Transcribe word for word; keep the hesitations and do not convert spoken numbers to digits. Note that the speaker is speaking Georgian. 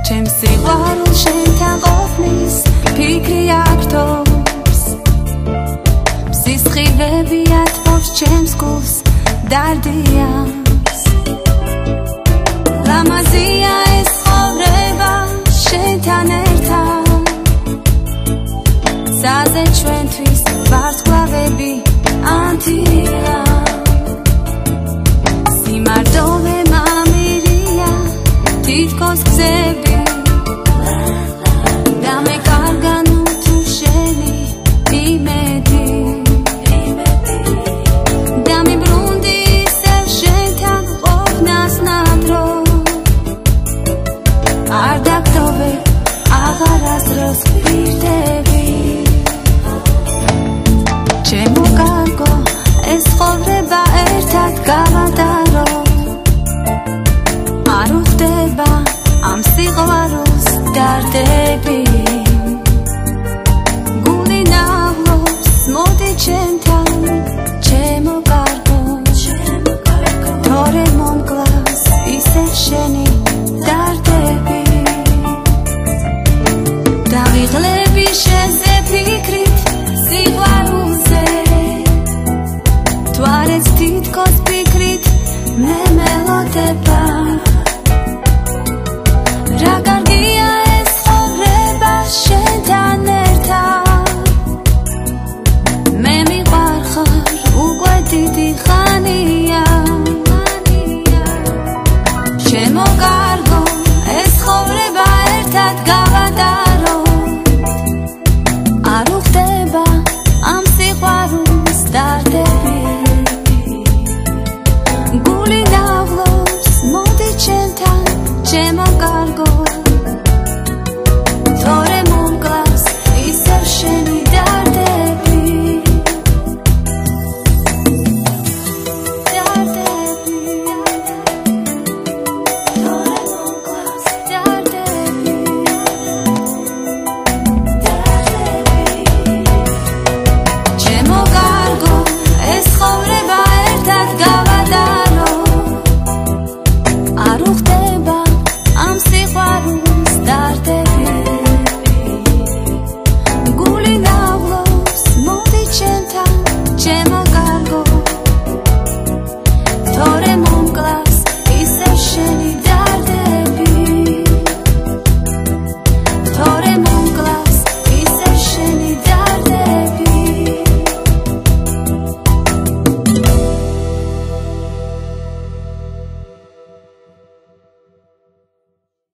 ჩემ სიყვარულ შენთან ყოფნის ფიქრი აკრთობს სისხლები ათბობს ჩემს გულს დარდიანს ლამაზია ეს ცხოვრება შენთან ერთად საძე ჩვენთვის ვარსკვლავები ანთია სიმარტოვე მამირია თითქოს გზები და მე კარგანო თუ შენი იმედი და მიბრუნდი ისევ შენთან ყოფნას ნადრო არ დაგდობე აღარასდროს ვირდები ჩემო კარგო ეს ცხოვრება ერთად გავატარო არ უხდება ამ სიყვარულს დარდები გული ნაღლობს მოდი ჩემთან ჩემო კარგო თორე მომკლავს ისევ შენი დარდები დავიღლები შენზე ფიქრით სიყვარულზე თუ არ ეს თითქოს ფიქრით მე მელოდება